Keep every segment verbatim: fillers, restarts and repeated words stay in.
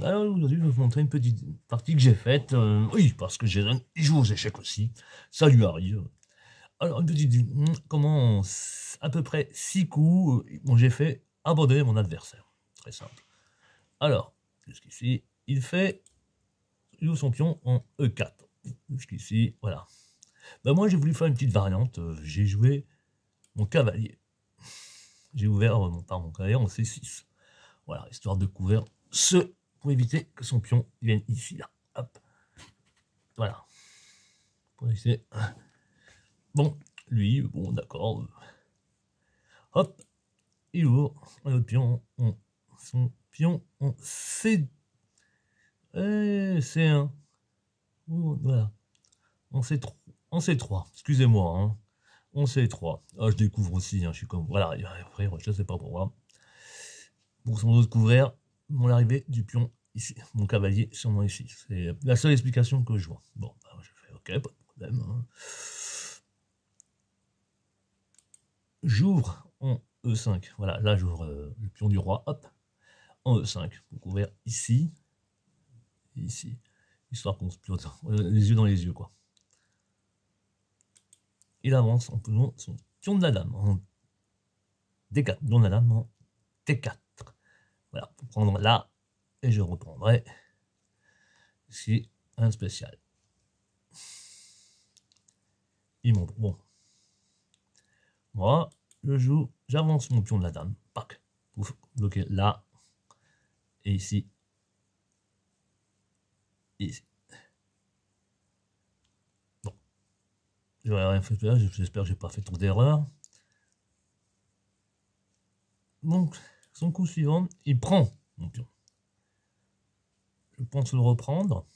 Alors aujourd'hui, je vais vous montrer une petite partie que j'ai faite. Euh, oui, parce que Jason, il joue aux échecs aussi. Ça lui arrive. Alors, une petite. Comment. À peu près six coups, bon, j'ai fait abandonner mon adversaire. Très simple. Alors, jusqu'ici, il fait. Il joue son pion en E quatre. Jusqu'ici, voilà. Ben moi, j'ai voulu faire une petite variante. J'ai joué mon cavalier. J'ai ouvert mon, par mon cavalier en C six. Voilà, histoire de couvrir ce, pour éviter que son pion vienne ici, là. Hop. Voilà. Pour essayer. Bon, lui, bon, d'accord. Hop. Il ouvre un autre pion. On, son pion en C. Eh, C un. Voilà. En C trois. En C trois. Excusez-moi, hein. En C trois. Ah, je découvre aussi, hein, je suis comme. Voilà, après, je ne sais pas pourquoi. Pour sans doute couvrir mon arrivée du pion ici, mon cavalier sur mon ici. C'est la seule explication que je vois. Bon, bah, je fais ok, pas de problème. Hein. J'ouvre en E cinq. Voilà, là j'ouvre euh, le pion du roi, hop, en E cinq, pour couvrir ici, ici, histoire qu'on se plotte, euh, les yeux dans les yeux, quoi. Il avance en prenant son pion de la dame en D quatre, pion de la dame en T quatre. Voilà, pour prendre là, et je reprendrai ici un spécial. Il montre, bon. Moi, je joue, j'avance mon pion de la dame, pac, pour bloquer là, et ici, et ici. Bon, j'aurais rien fait là, j'espère que j'ai pas fait trop d'erreurs. Donc, son coup suivant, il prend mon pion. Je pense le reprendre.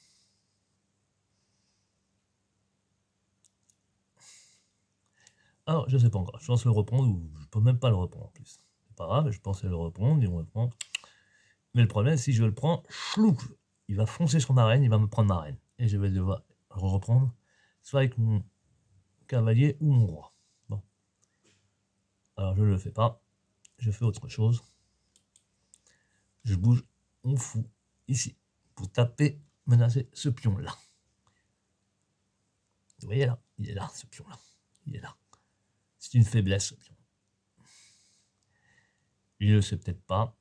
Alors, je sais pas encore, je pense le reprendre ou je peux même pas le reprendre en plus. C'est pas grave, je pensais le reprendre, il me reprend. Mais le problème, si je le prends, chlouk, il va foncer sur ma reine, il va me prendre ma reine. Et je vais devoir le reprendre, soit avec mon cavalier ou mon roi. Bon. Alors, je ne le fais pas, je fais autre chose. Je bouge, on fout, ici, pour taper, menacer ce pion-là. Vous voyez là, il est là, ce pion-là. Il est là. C'est une faiblesse, ce pion. Il ne le sait peut-être pas.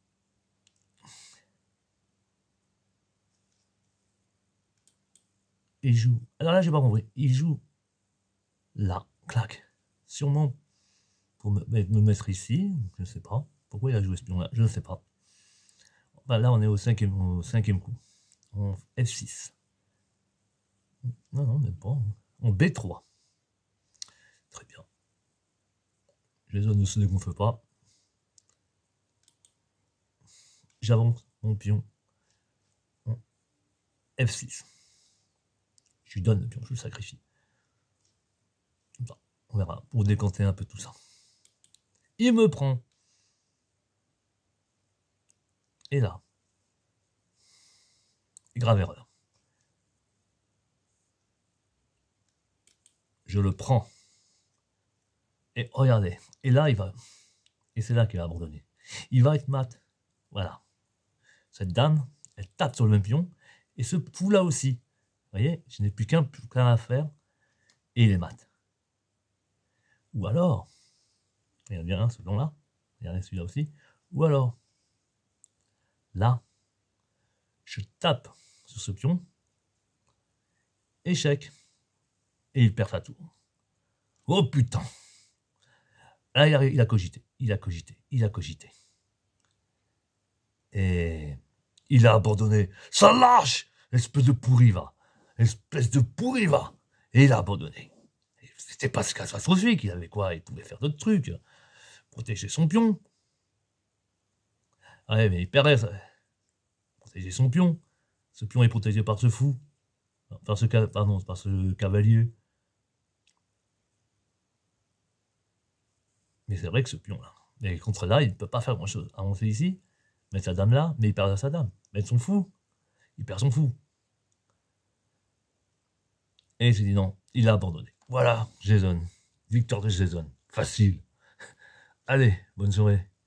Il joue. Alors là, j'ai pas compris. Il joue là, clac. Sûrement pour me, me mettre ici. Je ne sais pas. Pourquoi il a joué ce pion-là? Je ne sais pas. Enfin, là, on est au cinquième, au cinquième coup. En F six. Non, non, même pas. En B trois. Très bien. Les zones ne se dégonflent pas. J'avance mon pion en F six. Je lui donne le pion, je le sacrifie. On verra, pour décanter un peu tout ça. Il me prend. Et là, grave erreur. Je le prends. Et regardez. Et là, il va. Et c'est là qu'il va abandonner. Il va être mat. Voilà. Cette dame, elle tape sur le même pion. Et ce pou-là aussi. Vous voyez, je n'ai plus qu'un qu'un à faire. Et il est mat. Ou alors, regardez bien ce pion-là. Regardez celui-là aussi. Ou alors, là, je tape sur ce pion. Échec. Et il perd sa tour. Oh putain! Là, il a, il a cogité, il a cogité, il a cogité. Et il a abandonné. Ça lâche! Espèce de pourri va. Espèce de pourri va. Et il a abandonné. C'était pas catastrophique, il avait quoi? Il pouvait faire d'autres trucs. Protéger son pion. Ouais, mais il perdait ça. Protéger son pion. Ce pion est protégé par ce fou. Par ce, pardon, par ce cavalier. Mais c'est vrai que ce pion-là, et contre là, il ne peut pas faire grand-chose. Avancer ici, mettre sa dame là, mais il perd sa dame. Mettre son fou, il perd son fou. Et j'ai dit non, il a abandonné. Voilà, Jason. Victoire de Jason. Facile. Allez, bonne soirée.